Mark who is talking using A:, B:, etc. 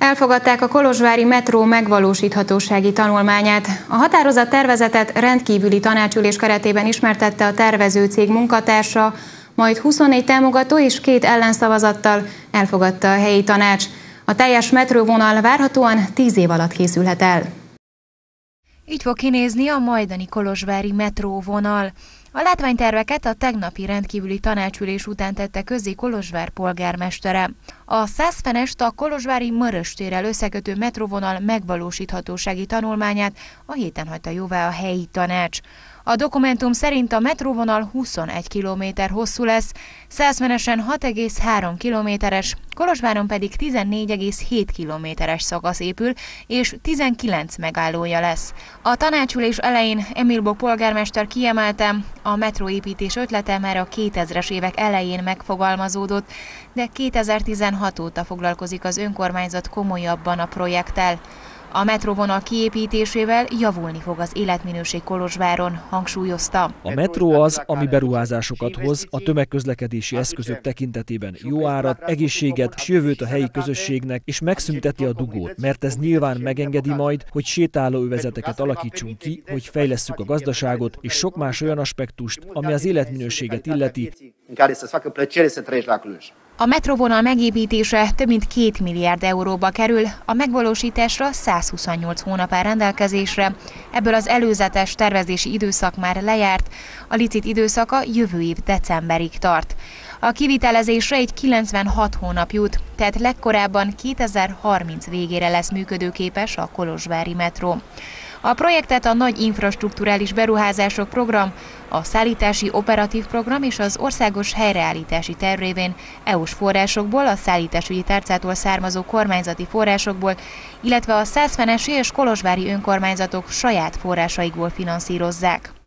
A: Elfogadták a kolozsvári metró megvalósíthatósági tanulmányát. A határozat tervezetet rendkívüli tanácsülés keretében ismertette a tervező cég munkatársa, majd 24 támogató és 2 ellenszavazattal elfogadta a helyi tanács. A teljes metróvonal várhatóan 10 év alatt készülhet el.
B: Így fog kinézni a majdani kolozsvári metróvonal. A látványterveket a tegnapi rendkívüli tanácsülés után tette közzé Kolozsvár polgármestere. A 100 fenest a kolozsvári Mörös térrel összekötő metróvonal megvalósíthatósági tanulmányát a héten hagyta jóvá a helyi tanács. A dokumentum szerint a metróvonal 21 km hosszú lesz, 100 fenesen 6,3 kilométeres, Kolozsváron pedig 14,7 kilométeres szakasz épül, és 19 megállója lesz. A tanácsülés elején Emil Bock polgármester kiemelte, a metróépítés ötlete már a 2000-es évek elején megfogalmazódott, de 2016 óta foglalkozik az önkormányzat komolyabban a projekttel. A metróvonal kiépítésével javulni fog az életminőség Kolozsváron, hangsúlyozta.
C: A metró az, ami beruházásokat hoz, a tömegközlekedési eszközök tekintetében jó árat, egészséget és jövőt a helyi közösségnek, és megszünteti a dugót, mert ez nyilván megengedi majd, hogy sétálóövezeteket alakítsunk ki, hogy fejlesszük a gazdaságot, és sok más olyan aspektust, ami az életminőséget illeti.
B: A metróvonal megépítése több mint 2 milliárd euróba kerül, a megvalósításra 128 hónap áll rendelkezésre, ebből az előzetes tervezési időszak már lejárt, a licit időszaka jövő év decemberig tart. A kivitelezésre egy 96 hónap jut, tehát legkorábban 2030 végére lesz működőképes a kolozsvári metró. A projektet a nagy infrastrukturális beruházások program, a szállítási operatív program és az országos helyreállítási terv révén EU-s forrásokból, a szállításügyi tárcától származó kormányzati forrásokból, illetve a 100 fenesi és kolozsvári önkormányzatok saját forrásaikból finanszírozzák.